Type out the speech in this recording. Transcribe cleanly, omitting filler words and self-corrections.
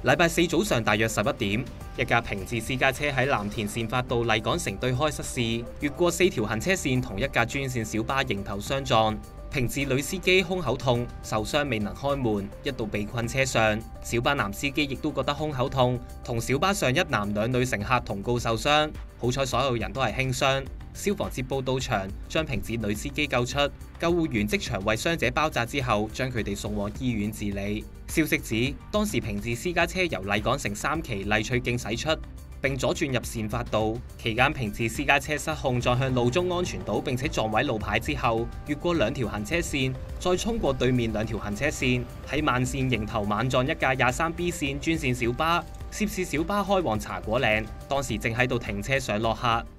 禮拜四早上大約11點，一架平治私家車喺藍田善發道麗港城對開失事，越過4條行車線同一架專線小巴迎頭相撞。平治女司機胸口痛，受傷未能開門，一度被困車上。小巴男司機亦都覺得胸口痛，同小巴上一男兩女乘客同告受傷。好彩所有人都係輕傷。消防接報到場，將平治女司機救出，救護員即場為傷者包紮之後，將佢哋送往醫院治理。消息指，當時平治私家車由麗港城3期麗翠徑駛出，並左轉入善發道，期間平治私家車失控撞向路中安全島，並且撞毀路牌之後，越過2條行車線，再衝過對面2條行車線，喺慢線迎頭猛撞一架23B 線專線小巴。涉事小巴開往茶果嶺，當時正喺度停車上落客。